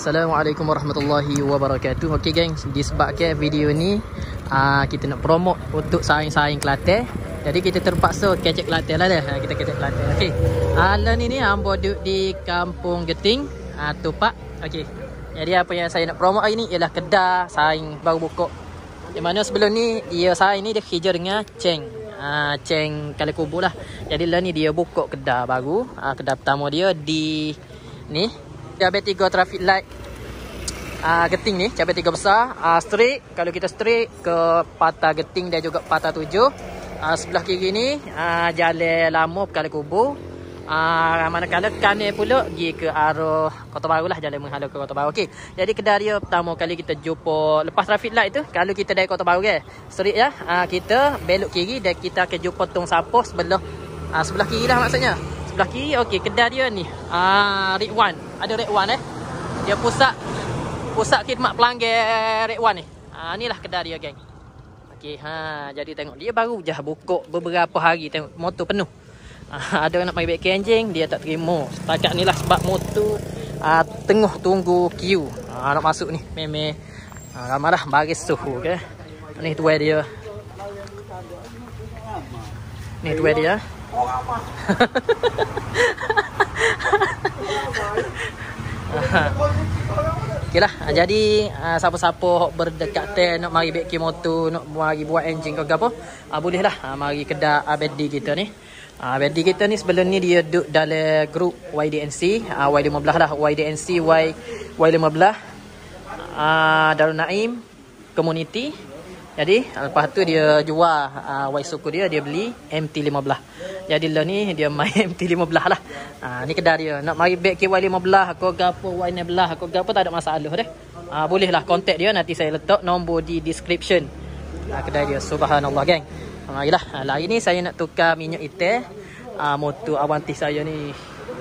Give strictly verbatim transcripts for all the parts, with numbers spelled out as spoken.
Assalamualaikum warahmatullahi wabarakatuh. Okey geng, disebabkan video ni uh, kita nak promote untuk saing-saing Kelantan. Jadi kita terpaksa kecek Kelantan lah dah. Kita kecek Kelantan. Okey. Alan ni ni hamba duduk di Kampung Geting, uh, Tupak. Okey. Jadi apa yang saya nak promote hari ni ialah kedai saing baru buka. Di mana sebelum ni dia saing ni dia kerja dengan Cheng. Uh, Cheng Kali Kubur lah. Jadi lah ni dia buka kedai baru. Uh, kedai pertama dia di ni cabai tiga traffic light uh, Geting ni, cabai tiga besar, uh, straight. Kalau kita straight ke Patah Geting dan juga Patah Tujuh, uh, sebelah kiri ni uh, jalan lama Kali Kubur. uh, Manakala kanan pula pergi ke arah Kota Baru lah, jalan menghala ke Kota Baru. Okey, jadi kedai dia pertama kali kita jumpa lepas traffic light tu. Kalau kita dari Kota Baru kan, straight ya, uh, kita belok kiri dan kita akan jumpa tong sampah sebelah uh, sebelah kiri lah maksudnya. Sebelah kiri. Okey, kedai dia ni ah uh, Ridwan. Ada Ridwan eh. Dia pusat pusat khidmat pelanggan Ridwan ni. Ah uh, inilah kedai dia geng. Okey, ha jadi tengok dia baru je buka beberapa hari, tengok motor penuh. Uh, ada nak mai baik kenjing, dia tak terima. Setakat ni lah sebab motor uh, tengah tunggu queue. Uh, nak masuk ni. Memang uh, ramai dah baris suhu ke. Ni tu dia. Ni tu dia. Okeylah, jadi uh, siapa-siapa berdekatan nak mari beki motor, nak mari buat enjin ke apa, uh, bolehlah uh, mari kedai Abedi kita ni. Uh, Abedi kita ni sebelum ni dia duduk dalam grup Y D N C, uh, Y lima belas lah, Y D N C Y Y lima belas, uh, Darul Naim Community. Jadi lepas tu dia jual uh, Y suku dia, dia beli M T lima belas. Jadi lah ni dia main M T lima belas lah. Uh, ni kedai dia. Nak mari back ke Y lima belas, aku gapo Y enam belas, aku gapo tak ada masalah dah. Uh, boleh lah kontak dia, nanti saya letak nombor di description. Uh, kedai dia. Subhanallah geng. Uh, marilah. Uh, hari ni saya nak tukar minyak hitam uh, motor Avanti saya ni.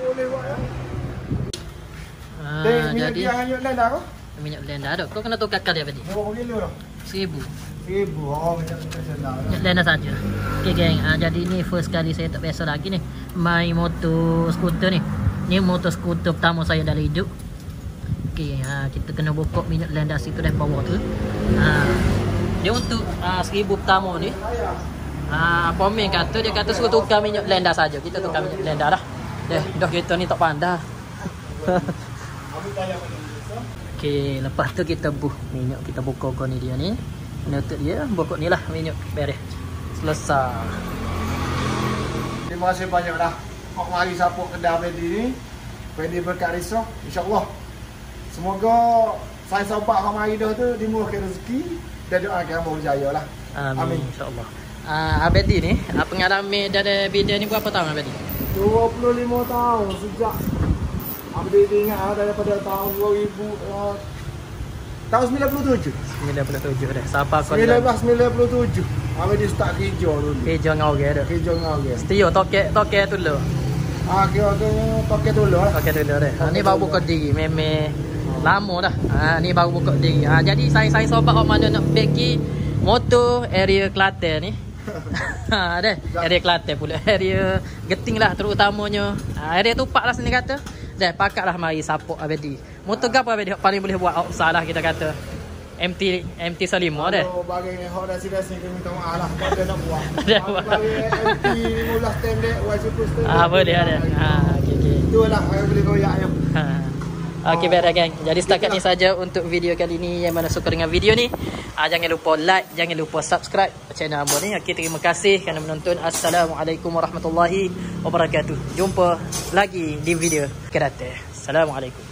Uh, minyak jadi minyak blender apa? Minyak blender ada. Kau kena tukar kali apa ni? Berapa kilo dah? Seribu. Seribu. Oh, minyak blender. Minyak blender saja. Okey geng, uh, jadi ni first kali saya tak biasa lagi ni main motor skuter ni. Ni motor skuter pertama saya dalam hidup. Okey, uh, kita kena buka minyak blender situ dah bawah tu. Uh, dia untuk uh, seribu pertama ni. Ah, uh, Pomen kata dia kata suruh tukar minyak blender saja. Kita tukar minyak blender dah. Dah, dah kita ni tak pandai. Okey, lepas tu kita buh minyak, kita buka kau ni dia ni. Nutup dia, buka ni lah minyak beres. Selesai. Terima kasih banyak dah. Kau mari support kedai Abedi ni. Abedi berkat risau, insya-Allah. Semoga saya sahabat kau mari dah tu dimurahkan rezeki dan doakan hamba berjaya lah. Amin, Amin. insya-Allah. Ah, uh, Abedi ni, uh, pengalaman dari bidang ni berapa tahun Abedi? dua puluh lima tahun sejak Abedi ingat daripada tahun dua ribu uh, tahun sembilan puluh tujuh. sembilan puluh tujuh dah. Siapa kau? seribu sembilan ratus sembilan puluh tujuh. Abedi start kerja dulu. Kerja dengan orang dah. Kerja dengan orang. Setia tokek tokek tu dulu. Ah, kira tu tokek dulu lah. Tokek dulu dah. Ha, ni baru buka diri, memang lama dah. Ha, ni baru buka diri. Ha, jadi saya-saya sobat orang mana nak beki motor area Kelantan ni. Ha, dah. Area Kelantan pula. Area Geting lah terutamanya. Ha, area Tupak lah sini kata. Dah, pakatlah mari support Abedi. Motor gapo Abedi paling boleh buat outside lah kita kata. M T M T Salimo dah. Oh, bagi hok resi-resi kita minta maaf lah pada nak buat. Bagi M T lima belas standard, Y super standard. Ah, boleh ada. Ha, okey okey. Itulah yang boleh koyak ya. Ha. Okey baiklah geng. Jadi setakat ni saja untuk video kali ni. Yang mana suka dengan video ni, ah, jangan lupa like, jangan lupa subscribe channel Ambo ni. Okey, terima kasih kerana menonton. Assalamualaikum warahmatullahi wabarakatuh. Jumpa lagi di video akan datang. Assalamualaikum.